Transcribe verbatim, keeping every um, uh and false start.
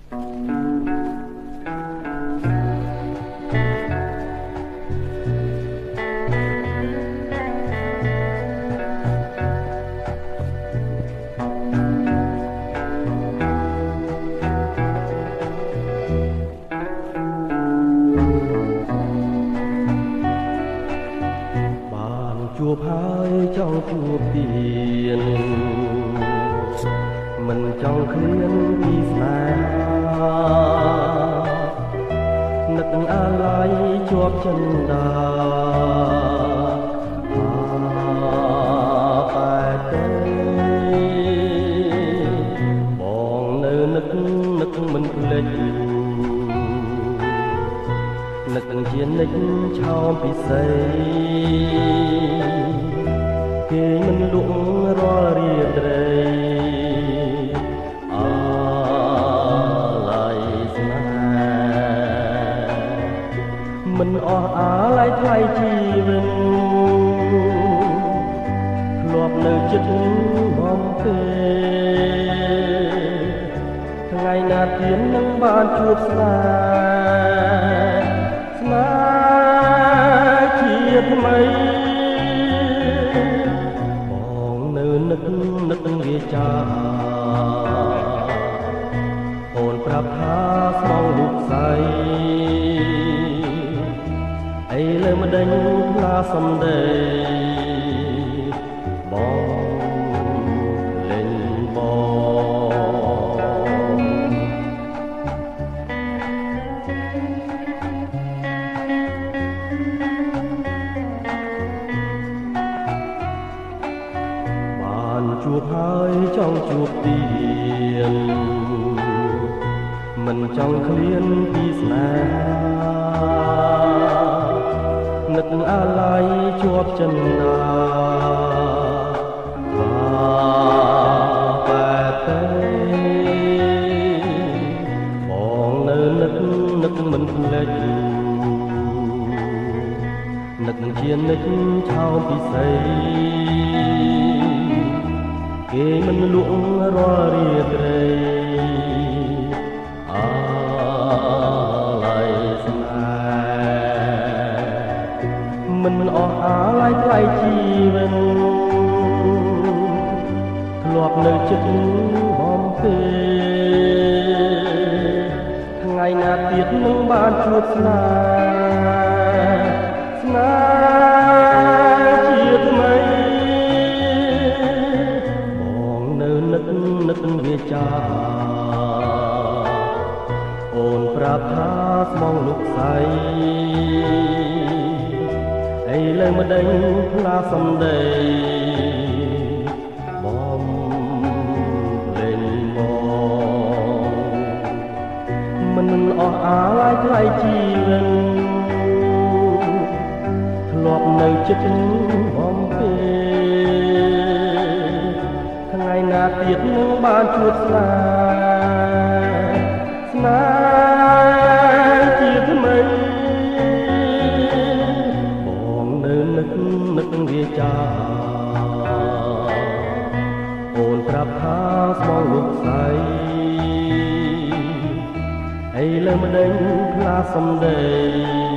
ជួបហើយចង់ជួបទៀតមិនចង់ឃ្លានពីស្នេហានឹកអាឡ័យជាប់ចិន្តាតែទេបងនៅនឹកនឹកមិនភ្លេចនឹកជានិចឆោមពិសេសគេមិនលក់រាល់រាត្រីអាឡ័យស្នេហ៍មិនអស់អាឡ័យថ្លៃជីវិតធ្លាប់នៅចិត្តបំពេថ្ងៃណាទៀតនឹងបានជួបស្នេហ៍ស្នេហ៍ជាថ្មីនឹកនឹកវាចាអូនប្រាប់ថាស្មងរូបស្អីអីលើម្ដេចផ្លាសំដីបងលេងបងជួបហើយចង់ជួបទៀតមិនចង់ឃ្លានពីស្នេហានឹកអាឡ័យជាប់ចិន្តាតែទេបងនៅនឹកនឹកមិនភ្លេចនឹកជានិចឆោមពិសេសគេមិនលក់រាល់រាត្រីអាឡ័យស្នេហ៍មិនអស់អាឡ័យថ្លៃជីវិតធ្លាប់នៅចិត្តបំពេថ្ងៃណាទៀតនឹងបានជួបស្នេហ៍ស្នេហ៍ជាថ្មីនឹកនឹកវាចាអូនប្រាប់ថាស្មងលោកស្អីអីលើម្ដេចផ្លាសំដីបងលេងបងមិនអស់អាឡ័យថ្លៃជីវិតធ្លាប់នៅចិត្តបំពេថ្ងៃណាទៀតនឹងបានជួបស្នេហ៍ស្នេហ៍ជាថ្មីបងនៅនឹកនឹកវាចាអូនប្រាប់ថាស្មងលោកស្អីអីលើម្ដេចផ្លាសំដី